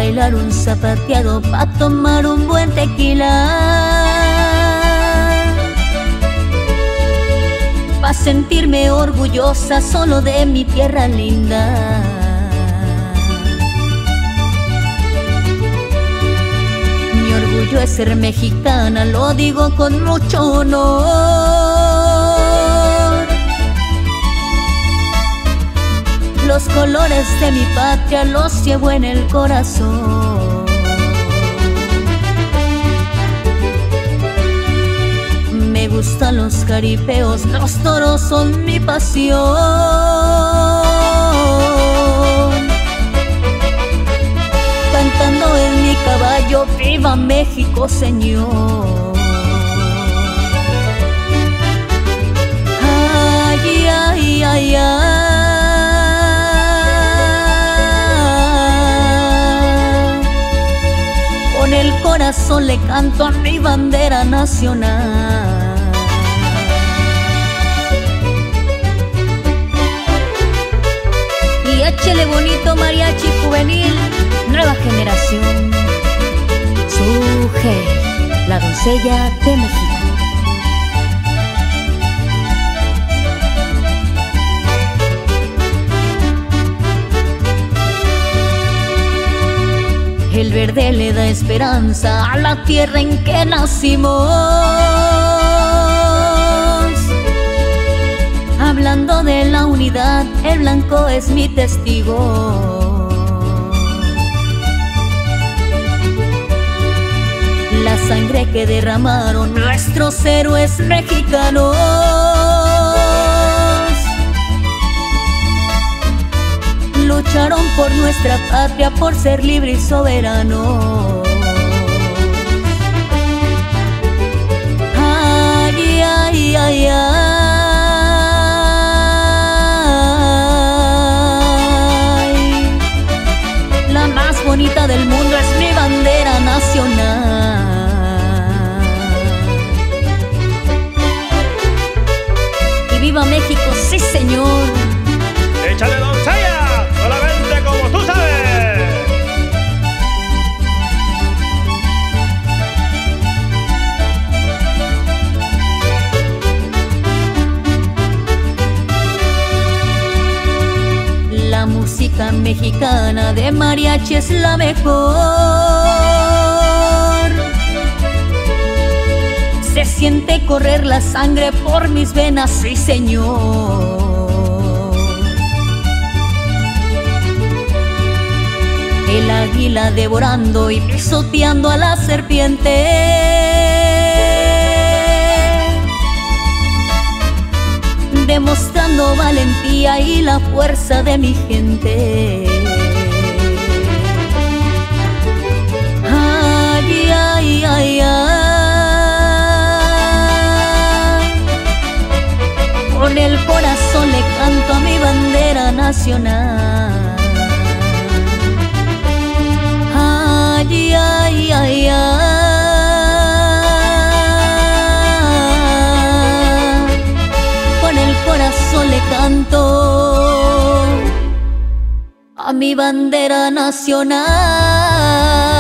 bailar un zapateado, pa' tomar un buen tequila, pa' sentirme orgullosa solo de mi tierra linda. Mi orgullo es ser mexicana, lo digo con mucho honor. Los colores de mi patria los llevo en el corazón. Me gustan los jaripeos, los toros son mi pasión. Cantando en mi caballo, ¡viva México, Señor! Ay, ay, ay, ay. Con el corazón le canto a mi bandera nacional. Y échele bonito mariachi juvenil, nueva generación. Sujei, la doncella de México. El verde le da esperanza a la tierra en que nacimos. Hablando de la unidad, el blanco es mi testigo. La sangre que derramaron nuestros héroes mexicanos lucharon por nuestra patria, por ser libre y soberano. Ay, ay, ay, ay. La más bonita del mundo es mi bandera nacional. Y viva México, sí señor. ¡Échale, doncella! ¡Solamente como tú sabes! La música mexicana de mariachi es la mejor. Se siente correr la sangre por mis venas, sí señor. El águila devorando y pisoteando a la serpiente, demostrando valentía y la fuerza de mi gente. Ay, ay, ay, ay. Con el corazón le canto a mi bandera nacional. Ay, ay, ay, ay. Con el corazón le canto a mi bandera nacional.